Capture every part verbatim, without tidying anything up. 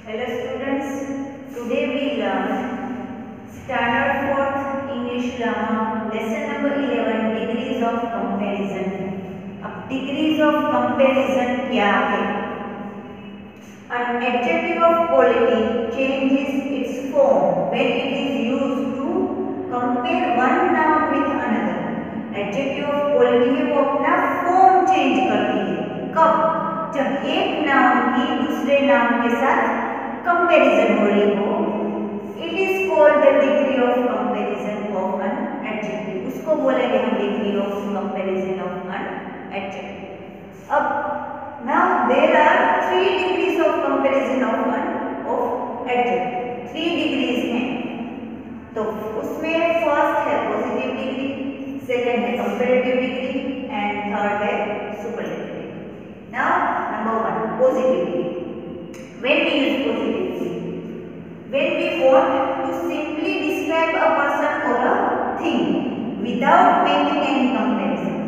Hello students, today we learn Standard fourth English Grammar lesson number eleven Degrees of Comparison. अब degrees of comparison क्या है? An adjective of quality changes its form when it is used to compare one noun with another. Adjective of quality है वो अपना form change करती है. कब? जब एक नाउन की दूसरे नाउन के साथ कंपैरिजन हो रही हो. It is called the degree of comparison of an adjective. उसको बोलेंगे हम degree of comparison of an adjective. अब now there are three degrees of comparison of an of adjective. Three degrees हैं. तो उसमें फर्स्ट है पॉजिटिव डिग्री, सेकंड है comparative degree and third है superlative degree. Now number one positive degree. When we use positive degree, when we want to simply describe a person or a thing without making any comparison.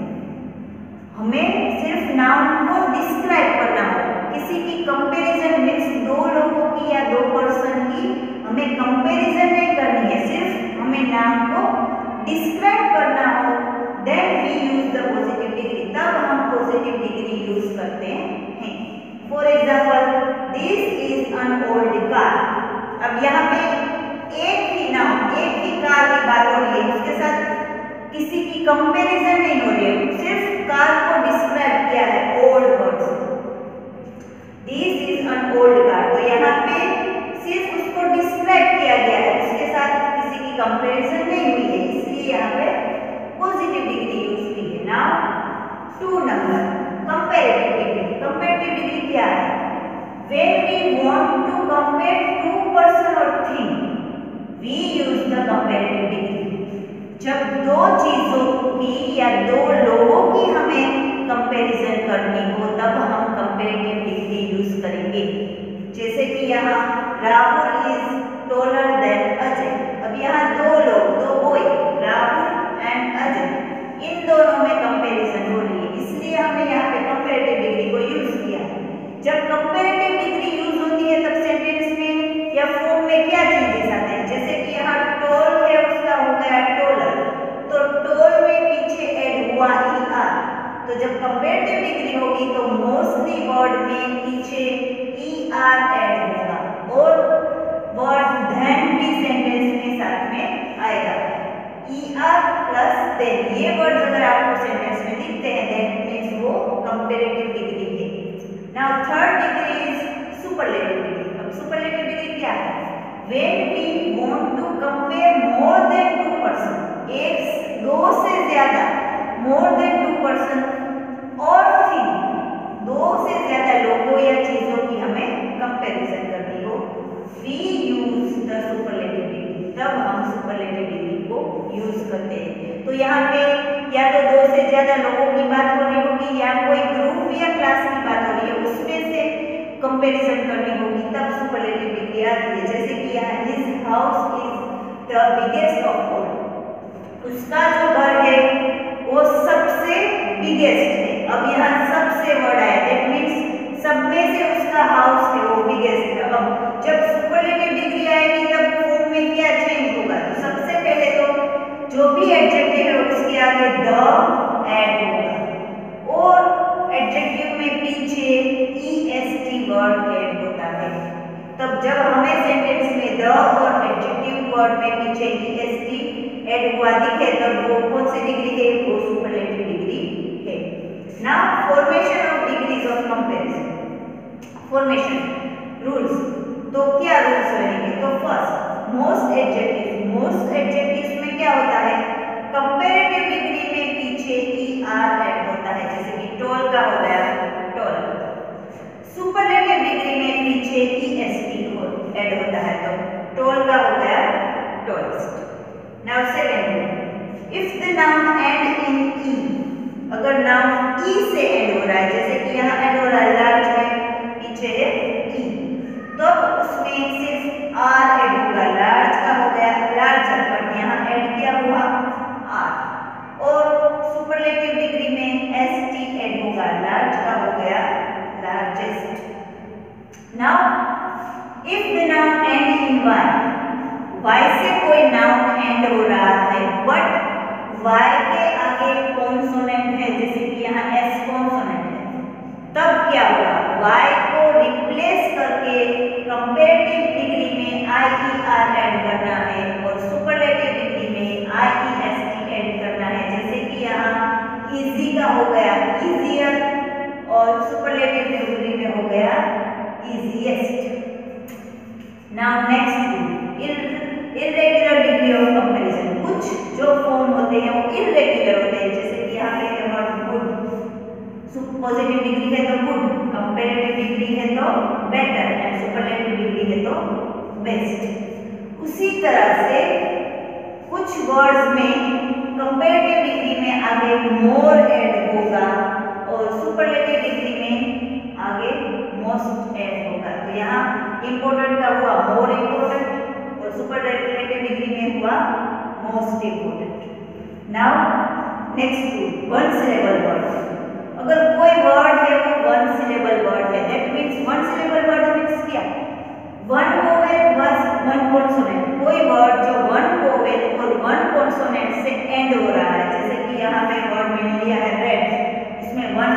हमें सिर्फ noun को describe करना हो. किसी की comparison means दो लोगों की या दो पर्सन की हमें कंपैरिजन नहीं करनी है, सिर्फ हमें नाउन को डिस्क्राइब करना हो. Then we use the positive degree. तब हम पॉजिटिव डिग्री यूज करते हैं. For example this is an old car. अब यहाँ पे एक ही नाउन, एक ही कार की बात हो रही है, उसके साथ किसी की कंपैरिजन नहीं हो रही है, सिर्फ कार को डिस्क्राइब किया है ओल्ड वर्ड से. This is an old car. तो यहाँ पे सिर्फ उसको डिस्क्राइब किया गया है, उसके साथ किसी की कंपैरिजन नहीं हुई है, इसलिए यहाँ पे पॉजिटिव डिग्री यूज की है. Now two number comparative degree. Comparative degree क्या है? When we want to compare two person or thing, we use the comparative degree. जब दो चीजों की या दो लोगों की हमें कंपैरिजन करनी हो तब हम कंपैरेटिव डिग्री यूज करेंगे. जैसे कि यहाँ Rahul is taller than Ajay. अब यहाँ दो लोग, दो बॉय राहुल एंड अजय, इन दोनों में कंपैरिजन हो रही है, इसलिए हमने यहाँ पे कंपैरेटिव डिग्री को यूज किया. जब कंपैरेटिव डिग्री यूज होती है तब सेंटेंस में या फॉर्म में क्या चेंजेस आते हैं? जैसे कि यहाँ टॉल है, उसका हो गया टॉलर, तो टॉल में पीछे ऐड हुआ ई आर. तो जब कंपैरेटिव डिग्री होगी तो मोस्टली वर्ड में पीछे ई आर ऐड होगा और वर्ड देन भी सेंटेंस में साथ में आएगा. ई आर प्लस देन, ये वर्ड अगर आपको सेंटेंस में दिखते हैं देन मींस वो कंपैरेटिव डिग्री है. Now third degree is superlative degree. अब superlative degree क्या है? When we want to compare more than two person, एक दो से ज्यादा, more than two person और thing, दो से ज्यादा लोगों या चीजों की हमें कंपैरिजन करनी हो, we use the superlative degree. तब हम superlative degree को यूज करते हैं. तो यहाँ पे या तो दो से ज्यादा लोगों की बात हो रही होगी या कोई ग्रुप या क्लास की बात हो रही है, उसमें से कंपैरिजन करनी होगी, तब सुपरलेटिव डिग्री आती है. जैसे कि यहाँ his house is the biggest of all. उसका जो घर है वो सबसे बिगेस्ट है. अब यहाँ सबसे वर्ड आया, दैट मींस सब में से उसका हाउस है वो बिगेस्ट है. अब जब सुपरलेटिव डिग्री आएगी तब फॉर्म में क्या चेंज होगा? तो सबसे पहले तो जो भी एडजेक्टिव है उसके आगे द ऐड होगा और एडजेक्टिव में पीछे ईएसटी वर्ड ऐड होता है. तब जब हमें सेंटेंस में द और एडजेक्टिव वर्ड में पीछे ईएसटी ऐड हुआ दिखे तब वो कौन सी डिग्री है? वो सुपरलेटिव डिग्री है. Now formation of degrees of comparison. Formation rules. तो क्या रूल्स रहेंगे? तो first most adjective. Most adjectives में क्या होता है? कंपैरेटिव डिग्री में पीछे ई आर ऐड होता है, जैसे कि टॉल का हो गया टॉल. सुपरलेटिव डिग्री में पीछे ई एस टी ऐड होता है, तो टॉल का हो गया tallest. Now second, if the noun end in E. अगर नाउन ई से ऐड हो रहा है, जैसे कि यहाँ ऐड हो रहा है लार्ज में पीछे है ई, तो उसमें सिर्फ आर ऐड होगा. लार्ज का हो गया लार्जर, बट यहाँ ऐड किया हुआ आर. और सुपरलेटिव डिग्री में एस टी ऐड होगा लार्ज वाई, वाई से कोई नाउन एंड हो रहा है बट वाई के आगे कॉन्सोनेंट है, जैसे कि यहाँ एस कॉन्सोनेंट है, तब क्या होगा, वाई को रिप्लेस करके कंपैरेटिव डिग्री में आई ई आर ऐड करना है और सुपरलेटिव डिग्री में I E S T add करना है, जैसे कि यहाँ इजी का हो गया इजियर और सुपरलेटिव डिग्री में हो गया easiest. Now next irregular degree of comparison, कुछ जो फॉर्म होते हैं वो इर्रेगुलर होते हैं, जैसे कि यहाँ पे है वर्ड गुड, पॉजिटिव डिग्री है तो गुड, कंपैरेटिव डिग्री है तो बेटर एंड सुपरलेटिव डिग्री है तो बेस्ट। उसी तरह से कुछ वर्ड्स में कंपैरेटिव डिग्री में आगे मोर ऐड होगा और सुपरलेटिव डिग्री में आगे मोस्ट ऐड होगा। तो यहाँ इंपॉर्टेंट का हुआ मोर इंपॉर्टेंट और सुपरलेटिव डिग्री में हुआ most important. Now next one syllable word, अगर कोई वर्ड है वो वन सिलेबल वर्ड है, that means one syllable word means क्या, वन वोवेल बस वन कॉन्सोनेंट, कोई वर्ड जो वन वोवेल और वन कॉन्सोनेंट से एंड हो रहा है, जैसे कि यहाँ पे वर्ड मैंने लिया है रेड, इसमें वन